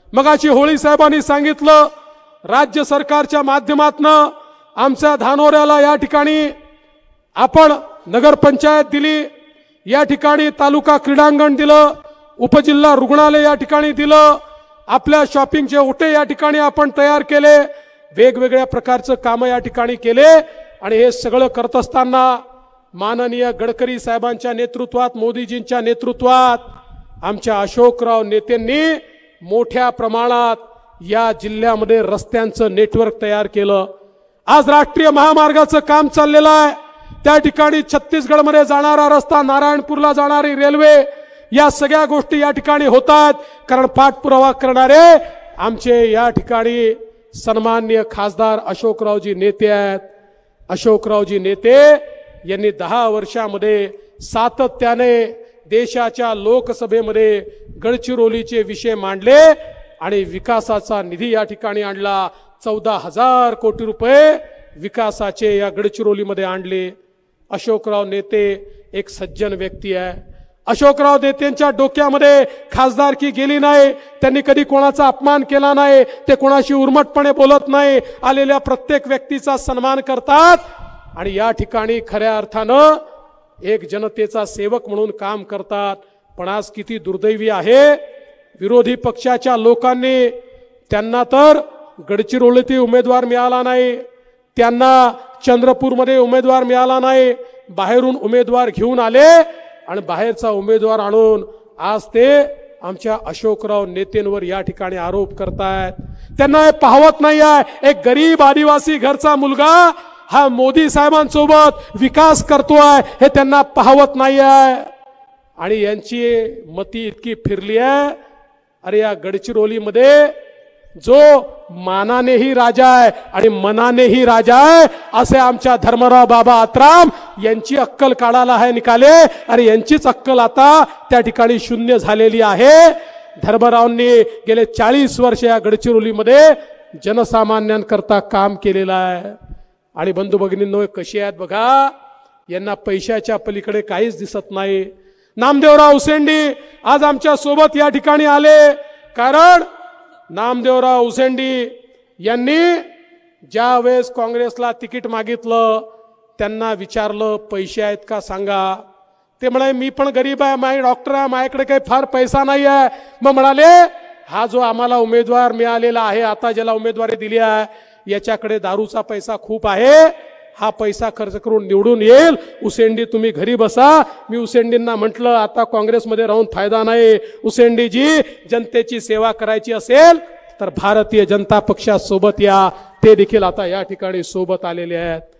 मगाशी होळी साहेबांनी सांगितलं राज्य सरकारच्या माध्यमातून आमच्या धानोऱ्याला या ठिकाणी आपण नगरपंचायत दिली, या ठिकाणी तालुका क्रीडांगण दिलं, उपजिल्हा रुग्णालय या ठिकाणी दिलं, आपल्या शॉपिंगचे ओटे या ठिकाणी आपण तयार केले, वेगवेगळ्या प्रकारचं काम या ठिकाणी केले। आणि हे सगळं करत असताना माननीय गडकरी साहेबांच्या नेतृत्वात, मोदीजींच्या नेतृत्वात आमच्या अशोकराव नेत्यांनी मोठ्या प्रमाणात या जिल्ह्यामध्ये रस्त्यांचं नेटवर्क तयार केलं। आज राष्ट्रीय महामार्गाचं काम चाललेलं आहे, त्या ठिकाणी छत्तीसगडमध्ये जाणारा रस्ता, नारायणपूरला जाणारी रेल्वे, या सगळ्या गोष्टी या ठिकाणी होतात। कारण पाठपुरावा करणारे आमचे या ठिकाणी सन्माननीय खासदार अशोकरावजी नेते आहेत। अशोकरावजी नेते यांनी 10 वर्षामध्ये सातत्याने देशाच्या लोकसभेमध्ये गडचिरोलीचे विषय मांडले आणि विकासाचा निधी या ठिकाणी आणला। 14,000 कोटी रुपये विकासाचे या गडचिरोलीमध्ये आणले। अशोकराव नेते एक सज्जन व्यक्ती आहे। अशोकराव नेत्यांच्या डोक्यामध्ये खासदारकी गेली नाही, त्यांनी कधी कोणाचा अपमान केला नाही, ते कोणाशी उर्मटपणे बोलत नाही, आलेल्या प्रत्येक व्यक्तीचा सन्मान करतात आणि या ठिकाणी खऱ्या अर्थानं एक जनतेचा सेवक म्हणून काम करतात। पण आज किती दुर्दैवी आहे, विरोधी पक्षाच्या लोकांनी त्यांना तर गडचिरोलीत उमेदवार मिळाला नाही, त्यांना चंद्रपूरमध्ये उमेदवार मिळाला नाही, बाहेरून उमेदवार घेऊन आले आणि बाहेरचा उमेदवार आणून आज ते आमच्या अशोकराव नेत्यांवर या ठिकाणी आरोप करतायत। त्यांना हे पाहवत नाही आहे, एक गरीब आदिवासी घरचा मुलगा हा मोदी साहेबांसोबत विकास करतोय हे त्यांना पाहवत नाही आहे। आणि यांची मती इतकी फिरली आहे, अरे या गडचिरोलीमध्ये जो मानानेही राजा आहे आणि मनानेही राजा आहे असे आमच्या धर्मराव बाबा आत्राम यांची अक्कल काढायला आहे निकाले। अरे यांचीच अक्कल आता त्या ठिकाणी शून्य झालेली आहे। धर्मरावांनी गेले 40 वर्ष या गडचिरोलीमध्ये जनसामान्यांकरता काम केलेलं आहे। आणि बंधू भगिनींनो कशी आहेत बघा, यांना पैशाच्या पलीकडे काहीच दिसत नाही। नामदेवराव उसेंडी आज आमच्या सोबत या ठिकाणी आले, कारण नामदेवराव उसेंडी यांनी ज्या वेळेस काँग्रेसला तिकीट मागितलं त्यांना विचारलं पैसे आहेत का सांगा, ते म्हणाले मी पण गरीब आहे, माझे डॉक्टर आहे, माझ्याकडे काही फार पैसा नाही आहे। मग म्हणाले हा जो आम्हाला उमेदवार मिळालेला आहे, आता ज्याला उमेदवारी दिली आहे, याच्याकडे दारूचा पैसा खूप आहे, हा पैसा खर्च करून निवडून येईल, उसेंडी तुम्ही घरी बसा। मी उसेंडींना म्हटलं आता काँग्रेसमध्ये राहून फायदा नाही, उसेंडीजी जनतेची सेवा करायची असेल तर भारतीय जनता पक्षासोबत या। ते देखील आता या ठिकाणी सोबत आलेले आहेत।